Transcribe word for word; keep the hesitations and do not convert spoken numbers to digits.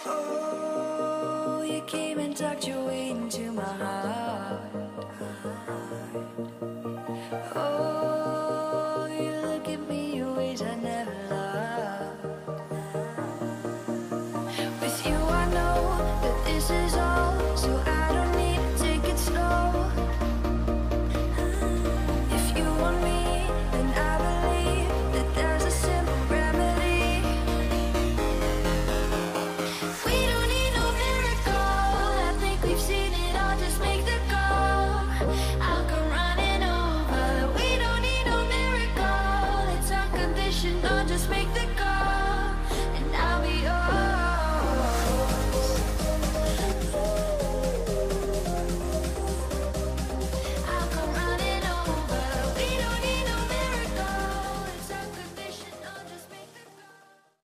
Oh, you came and tucked your way into my heart. Oh, you look at me in ways I never loved. With you I know that this is all, so I don't need to take it slow. If you want me, then I believe that there's a simple remedy. We don't need no miracle, I think we've seen it all, just make the call. I'll come running over. We don't need no miracle, it's unconditional, just make the call.